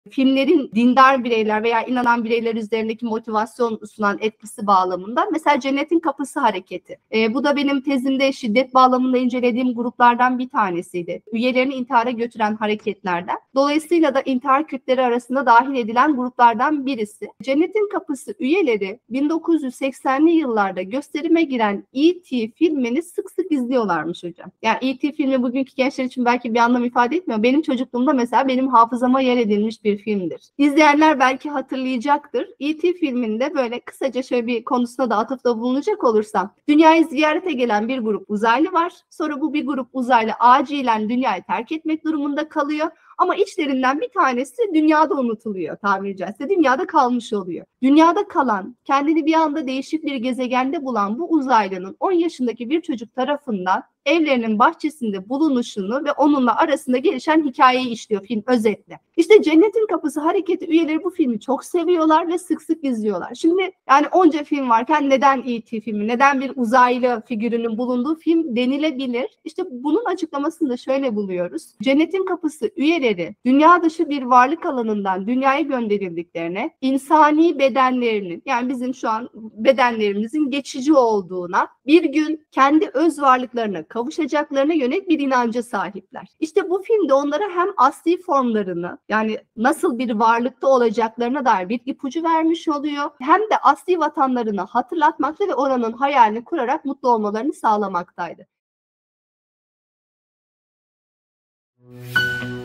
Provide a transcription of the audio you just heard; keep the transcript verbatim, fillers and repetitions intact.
filmlerin dindar bireyler veya inanan bireyler üzerindeki motivasyon sunan etkisi bağlamında mesela Cennetin Kapısı hareketi. E, bu da benim tezimde şiddet bağlamında incelediğim gruplardan bir tanesiydi. Üyelerini intihara götüren hareketlerden. Dolayısıyla da intihar kültleri arasında dahil edilen gruplardan birisi. Cennetin Kapısı üyeleri bin dokuz yüz seksenli yıllarda gösterime giren E T filmini sık sık izliyorlarmış hocam. Yani E T filmi bugünkü gençler için belki bir anlam ifade etmiyor. Benim çocukluğumda mesela benim hafızama yer edilmiş bir filmdir. İzleyenler belki hatırlayacaktır. E T filminde böyle kısaca şöyle bir konusuna da atıfta bulunacak olursam, dünyayı ziyarete gelen bir grup uzaylı var. Sonra bu bir grup uzaylı acilen dünyayı terk etmek durumunda kalıyor. Ama içlerinden bir tanesi dünyada unutuluyor tabiri caizse. Dünyada kalmış oluyor. Dünyada kalan, kendini bir anda değişik bir gezegende bulan bu uzaylının on yaşındaki bir çocuk tarafından evlerinin bahçesinde bulunuşunu ve onunla arasında gelişen hikayeyi işliyor film özetle. İşte Cennetin Kapısı hareketi üyeleri bu filmi çok seviyorlar ve sık sık izliyorlar. Şimdi yani onca film varken neden E T filmi, neden bir uzaylı figürünün bulunduğu film denilebilir. İşte bunun açıklamasını da şöyle buluyoruz. Cennetin Kapısı üyeleri dünya dışı bir varlık alanından dünyaya gönderildiklerine, insani bedenlerinin yani bizim şu an bedenlerimizin geçici olduğuna, bir gün kendi öz varlıklarına kavuşacaklarına yönelik bir inanca sahipler. İşte bu filmde onlara hem asli formlarını yani nasıl bir varlıkta olacaklarına dair bir ipucu vermiş oluyor. Hem de asli vatanlarını hatırlatmakta ve oranın hayalini kurarak mutlu olmalarını sağlamaktaydı.